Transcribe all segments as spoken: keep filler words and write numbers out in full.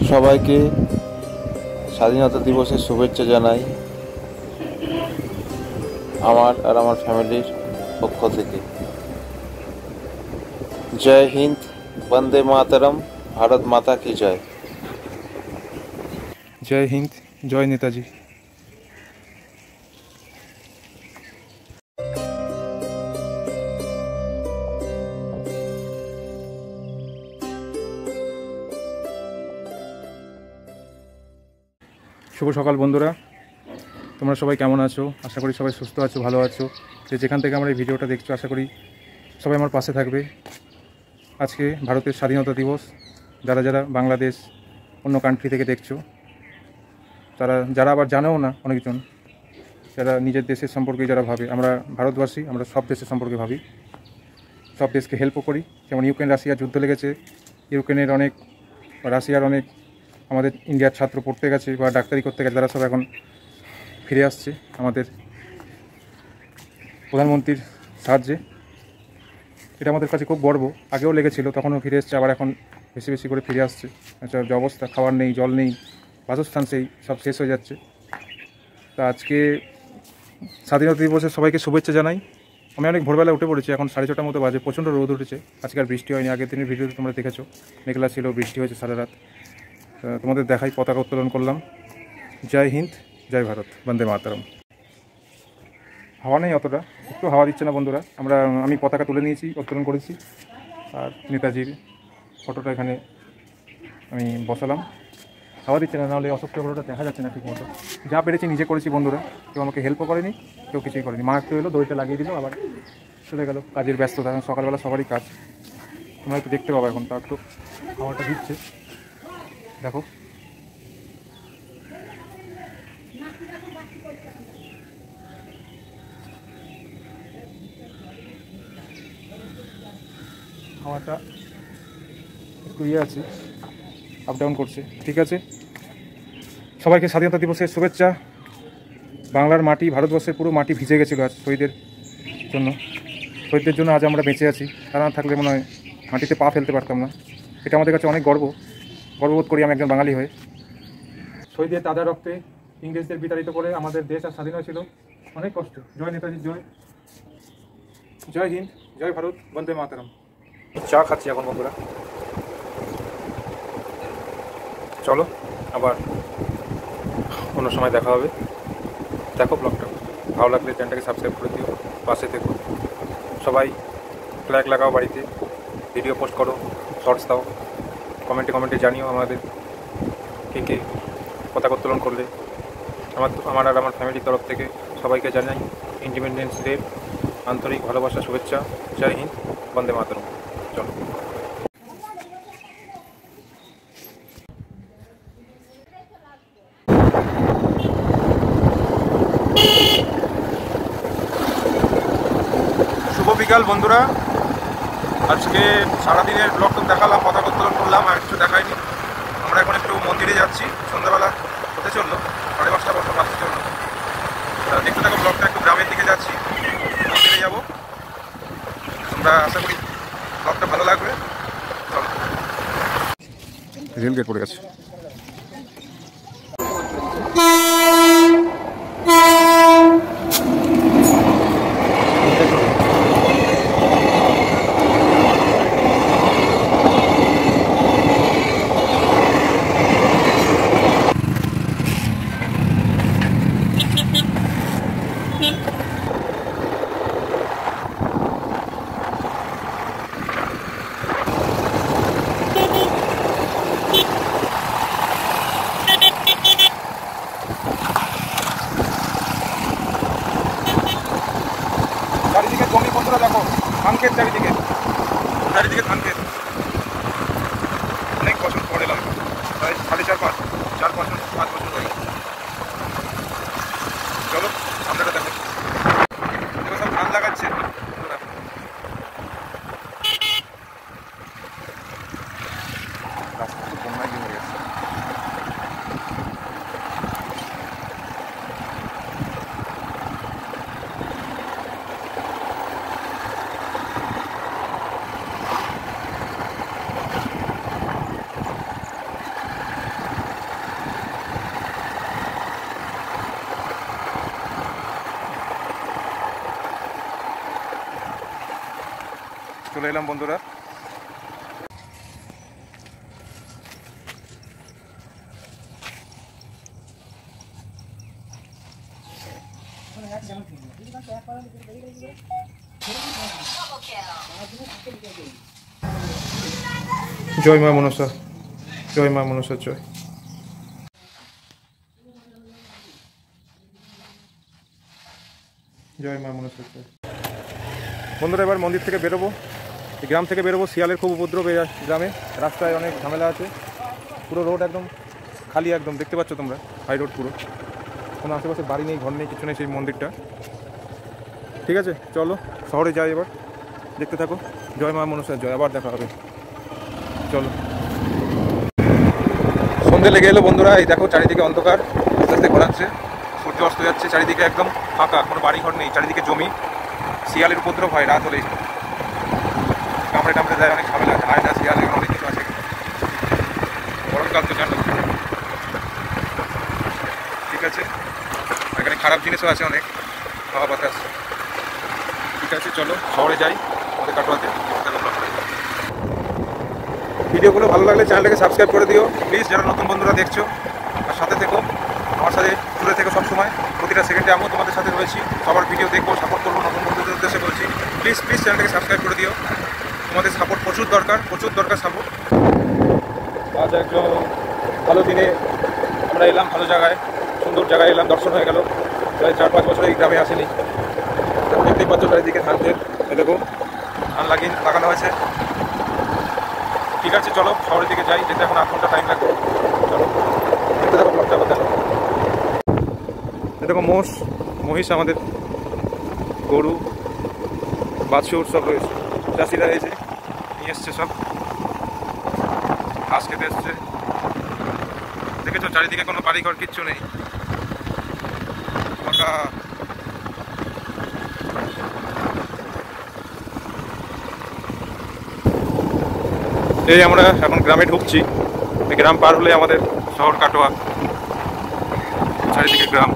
সবাইকে স্বাধীনতা দিবসের শুভেচ্ছা জানাই আমার আর আমার ফ্যামিলির পক্ষ থেকে। জয় হিন্দ, বন্দে মাতরম, ভারত মাতা কি জয়। জয় হিন্দ, জয় নেতাজি। শুভ সকাল বন্ধুরা, তোমরা সবাই কেমন আছো? আশা করি সবাই সুস্থ আছো, ভালো আছো। যে যেখান থেকে আমরা এই ভিডিওটা দেখছো, আশা করি সবাই আমার পাশে থাকবে। আজকে ভারতের স্বাধীনতা দিবস। যারা যারা বাংলাদেশ অন্য কান্ট্রি থেকে দেখছো, তারা যারা আবার জানেও না, অনেকজন যারা নিজের দেশের সম্পর্কে যারা ভাবে, আমরা ভারতবাসী, আমরা সব দেশের সম্পর্কে ভাবি, সব দেশকে হেল্পও করি। যেমন ইউক্রেন রাশিয়ার যুদ্ধ লেগেছে, ইউক্রেনের অনেক বা রাশিয়ার অনেক আমাদের ইন্ডিয়ার ছাত্র পড়তে গেছে বা ডাক্তারি করতে গেছে, তারা সব এখন ফিরে আসছে আমাদের প্রধানমন্ত্রীর সাহায্যে। এটা আমাদের কাছে খুব গর্ব। আগেও লেগেছিল, তখনও ফিরে এসছে, আবার এখন বেশি বেশি করে ফিরে আসছে। যে অবস্থা, খাবার নেই, জল নেই, বাসস্থান সেই সব শেষ হয়ে যাচ্ছে। তা আজকে স্বাধীনতা দিবসের সবাইকে শুভেচ্ছা জানাই। আমি অনেক ভোরবেলা উঠে পড়েছি, এখন সাড়ে ছটার মতো বাজে। প্রচণ্ড রোদ উঠেছে, আজকে আর বৃষ্টি হয়নি। আগের দিনের ভিডিওতে তোমরা দেখেছো, মেঘলা ছিল, বৃষ্টি হয়েছে সারা রাত। তোমাদের দেখাই, পতাকা উত্তোলন করলাম। জয় হিন্দ, জয় ভারত, বন্দে মাতরম। হাওয়া নেই অতটা, একটু হাওয়া দিচ্ছে না বন্ধুরা। আমরা আমি পতাকা তুলে নিয়েছি, উত্তোলন করেছি, আর নেতাজির ফটোটা এখানে আমি বসালাম। হাওয়া দিচ্ছে না, নাহলে অশোক চক্রটা দেখা যাচ্ছে না ঠিক মতো। যা পেরেছি নিজে করেছি বন্ধুরা, কেউ আমাকে হেল্পও করেনি, কেউ কিছুই করেনি। মা একটু এলো, দড়িটা লাগিয়ে দিল, আবার চলে গেল। কাজের ব্যস্ততা, সকালবেলা সবারই কাজ, তোমরা একটু দেখতে পাবো। এখন তা একটু হাওয়াটা দিচ্ছে, দেখো। হাওয়াটা একটু ইয়ে আছে, আপ ডাউন করছে, ঠিক আছে। সবাইকে স্বাধীনতা দিবসের শুভেচ্ছা। বাংলার মাটি, ভারতবর্ষের পুরো মাটি ভিজে গেছিলো আজ শহীদের জন্য। শহীদদের জন্য আজ আমরা বেঁচে আছি। তারা না থাকলে মনে হয় মাটিতে পা ফেলতে পারতাম না। এটা আমাদের কাছে অনেক গর্ব, গর্ববোধ করি আমি একজন বাঙালি হয়ে। শহীদের তাজা রক্তে ইংরেজদের বিতাড়িত করে আমাদের দেশ আর স্বাধীন হয়েছিল। অনেক কষ্ট। জয় নেতাজি, জয়। জয় হিন্দ, জয় ভারত, বন্দে মাতরম। চা খাচ্ছি এখন বন্ধুরা। চলো আবার অন্য সময় দেখা হবে। দেখো ব্লগটা, ভালো লাগলে চ্যানেলটাকে সাবস্ক্রাইব করে দিও, পাশে থেকো। সবাই ফ্ল্যাগ লাগাও বাড়িতে, ভিডিও পোস্ট করো, শর্টস দাও, কমেন্টে কমেন্টে জানিও আমাদের কে কে পতাকা উত্তোলন করলে। আমার আমার আর আমার ফ্যামিলির তরফ থেকে সবাইকে জানাই ইন্ডিপেন্ডেন্স ডে আন্তরিক ভালোবাসা, শুভেচ্ছা। জয় হিন্দ, বন্দে মাতরম। চলো। শুভ বিকাল বন্ধুরা। আজকে সারাদিনের ব্লগ তো দেখালাম, পতাকা উত্তোলন করলাম, আর কিছু দেখাইনি। আমরা এখন একটু মন্দিরে যাচ্ছি, সন্ধ্যাবেলা হতে চললো, সাড়ে পাঁচটা বছর বাজতে চললো। দেখতে থাকো ব্লগটা, একটু গ্রামের দিকে যাচ্ছি, মন্দিরে যাবো। তোমরা আশা করি ব্লগটা ভালো লাগবে। চলো। রেল গেট পড়ে গেছে। চলে এলাম বন্ধুরা। জয় মা মনসা, জয় মা মনসা জয়। জয় মা মনসা জয়। বন্ধুরা এবার মন্দির থেকে বেরোবো, এই গ্রাম থেকে বেরোবো। শিয়ালের খুব উপদ্রব এই গ্রামে, রাস্তায় অনেক ঝামেলা আছে, পুরো রোড একদম খালি, একদম দেখতে পাচ্ছ তোমরা, হাই রোড পুরো, কোনো আশেপাশে বাড়ি নেই, ঘর নেই, কিছু নেই সেই মন্দিরটা। ঠিক আছে চলো শহরে যাই এবার, দেখতে থাকো। জয় মা মনসা জয়, আবার দেখা হবে, চলো। সন্ধে লেগে এলো বন্ধুরা, এই দেখো চারিদিকে অন্ধকার, আস্তে আস্তে ঘোরাচ্ছে, সূর্য অস্ত যাচ্ছে, চারিদিকে একদম ফাঁকা, কোনো বাড়ি ঘর নেই, চারিদিকে জমি। শিয়ালের উপদ্রব হয় রাত হলেই, কামড়ে টামড়ে যায়, অনেক ঝামেলা, আয়না শিয়াল এগুলো অনেক কিছু আছে। গরমকাল তো জানো, ঠিক আছে। এখানে খারাপ জিনিসও আছে অনেক, হাওয়া বাতাস। ঠিক আছে চলো শহরে যাই, আমাদের কাটোয়াতে। ভিডিওগুলো ভালো লাগলে চ্যানেলটাকে সাবস্ক্রাইব করে দিও প্লিজ, যারা নতুন বন্ধুরা দেখছো, আর সাথে থেকো, আমার সাথে জুড়ে থেকো সবসময়। প্রতিটা সেকেন্ডে আমিও তোমাদের সাথে রয়েছি, সবার ভিডিও দেখবো, সাপোর্ট করবো। নতুন বন্ধুদের উদ্দেশ্যে বলছি, প্লিজ প্লিজ চ্যানেলটাকে সাবস্ক্রাইব করে দিও, তোমাদের সাপোর্ট প্রচুর দরকার, প্রচুর দরকার সাপোর্ট। আজ একদম ভালো দিনে আমরা এলাম, ভালো জায়গায়, সুন্দর জায়গায় এলাম, দর্শন হয়ে গেল। প্রায় চার পাঁচ বছর এই গ্রামে আসেনি। দেখতেই পাচ্ছ চারিদিকে ধান ক্ষেত, দেখো ধান লাগিয়ে লাগানো হয়েছে। ঠিক আছে চলো শহরের দিকে যাই, যেতে এখন আধ ঘন্টা টাইম লাগবে। চলো দেখতে থাকো ব্লগটা, আবার দেখো। দেখো মোষ, মহিষ, আমাদের গরু, বাছুর সব রয়েছে। চাষিরা এসে নিয়ে এসছে সব, ঘাস খেতে এসছে। দেখেছো চারিদিকে কোনো বাড়িঘর কিচ্ছু নেই, ফাঁকা। এই আমরা এখন গ্রামে ঢুকছি, এই গ্রাম পার হলে আমাদের শহর কাটোয়া, চারিদিকে গ্রাম।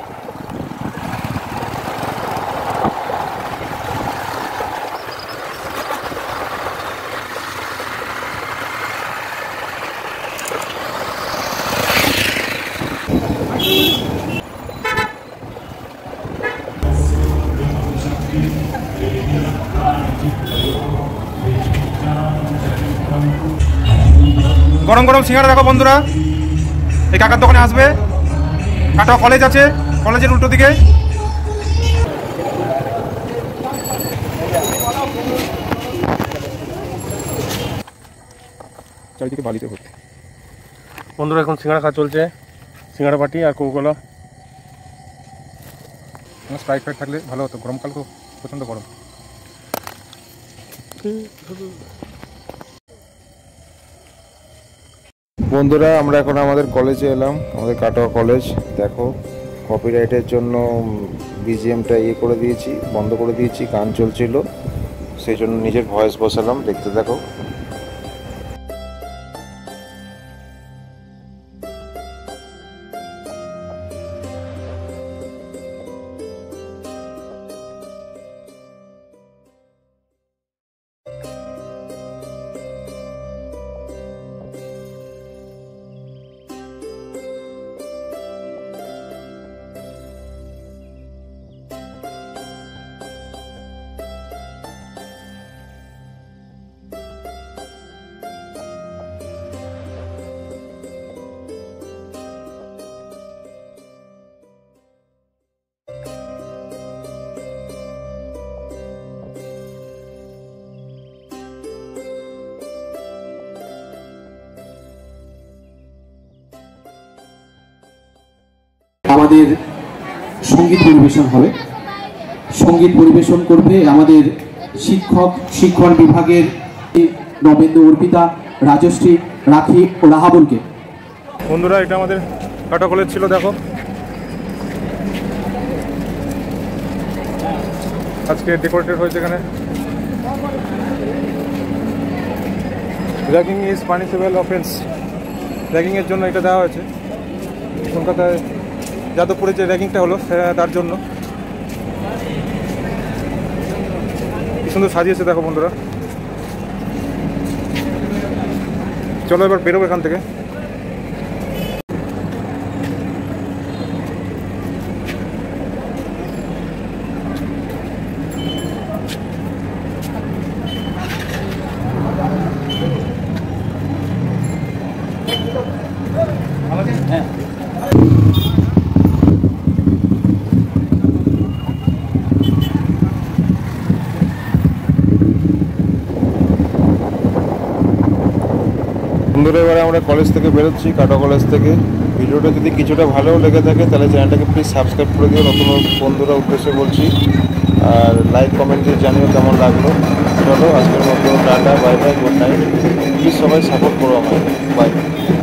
গরম গরম সিঙ্গাড়া দেখো বন্ধুরা, এই কাকার দোকানে আসবে। কাটোয়া কলেজ আছে, কলেজের উল্টো দিকে। চারিদিকে বালিতে ভর্তি। বন্ধুরা এখন সিঙ্গাড়া খাওয়া চলছে, সিঙ্গাড়া পাটি আর কোকোলা। স্প্রাইট ফ্রাইট থাকলে ভালো হতো, গরমকাল তো প্রচণ্ড গরম। বন্ধুরা আমরা এখন আমাদের কলেজে এলাম, আমাদের কাটোয়া কলেজ। দেখো কপিরাইটের জন্য বিজিএমটা ইয়ে করে দিয়েছি, বন্ধ করে দিয়েছি, গান চলছিল, সেই জন্য নিজের ভয়েস বসালাম, দেখতে দেখো। আমাদের সঙ্গীত পরিবেশন হবে, সঙ্গীত পরিবেশন করবে আমাদের শিক্ষক শিক্ষণ বিভাগের নবেন্দু, অর্পিতা, রাজশ্রী, রাখি ও রাহাবুলকে। বন্ধুরা এটা আমাদের কাটোয়া কলেজ ছিল, দেখো আজকে ডেকোরেটেড হয়েছে। এখানে র্যাগিং ইজ পানিশেবল অফেন্স, র্যাগিংয়ের জন্য এটা দেওয়া হয়েছে। কলকাতায় যাদবপুরে যে র্যাগিংটা হলো তার জন্য। কি সুন্দর সাজিয়েছে দেখো বন্ধুরা, চলো এবার বেরোবো এখান থেকে। বন্ধুরা এবারে আমরা কলেজ থেকে বেরোচ্ছি, কাটো কলেজ থেকে। ভিডিওটা যদি কিছুটা ভালোও লেগে থাকে তাহলে চ্যানেলটাকে প্লিজ সাবস্ক্রাইব করে দিও, নতুন বন্ধুরা উদ্দেশ্যে বলছি। আর লাইক কমেন্ট দিয়ে জানিও কেমন লাগলো। চলো আজকের মতো tata, bye bye, good night. Please সবাই সাপোর্ট করো আমায়। বাই।